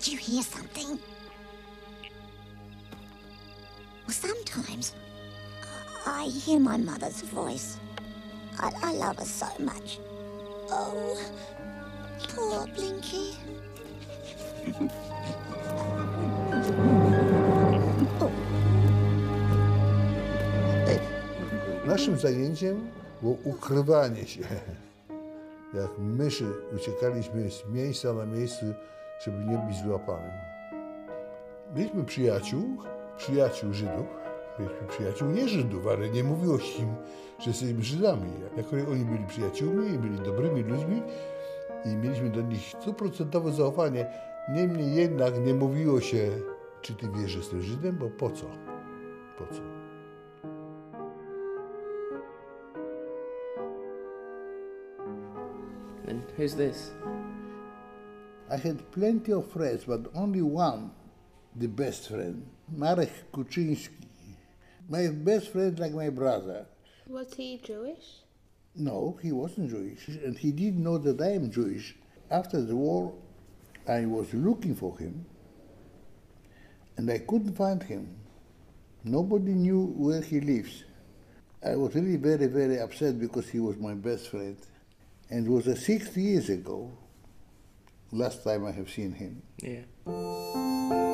Did you hear something? Well, sometimes I hear my mother's voice. I love her so much. Oh, poor Blinky. Naszym zajęciem było ukrywanie się. Jak myszy uciekaliśmy z miejsca na miejsce, żeby nie być złapanym. Mieliśmy przyjaciół Żydów, mieliśmy przyjaciół nie Żydów, ale nie mówiło się im, że jesteśmy Żydami. Jako oni byli przyjaciółmi i byli dobrymi ludźmi i mieliśmy do nich 100% zaufanie. Niemniej jednak nie mówiło się, czy ty wiesz, że jestem Żydem, bo po co? Po co? And who's this? I had plenty of friends, but only one, the best friend, Marek Kuczyński. My best friend like my brother. Was he Jewish? No, he wasn't Jewish, and he didn't know that I am Jewish. After the war, I was looking for him, and I couldn't find him. Nobody knew where he lives. I was really very, very upset because he was my best friend. And it was 6 years ago, last time I have seen him. Yeah.